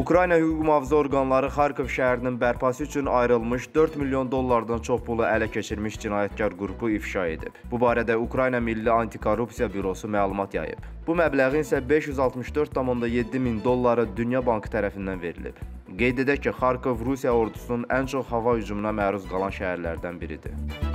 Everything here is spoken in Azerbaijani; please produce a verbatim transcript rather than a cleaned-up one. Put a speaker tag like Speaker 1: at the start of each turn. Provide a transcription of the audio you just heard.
Speaker 1: Ukrayna hüquq mühafizə orqanları Xarkov şəhərinin bərpası üçün ayrılmış dörd milyon dollardan çox pulu ələ keçirmiş cinayətkar qrupu ifşa edib. Bu barədə Ukrayna Milli Antikorrupsiya Bürosu məlumat yayıb. Bu məbləğin isə beş yüz altmış dörd nöqtə yeddi min dolları Dünya Bankı tərəfindən verilib. Qeyd edək ki, Xarkov Rusiya ordusunun ən çox hava hücumuna məruz qalan şəhərlərdən biridir.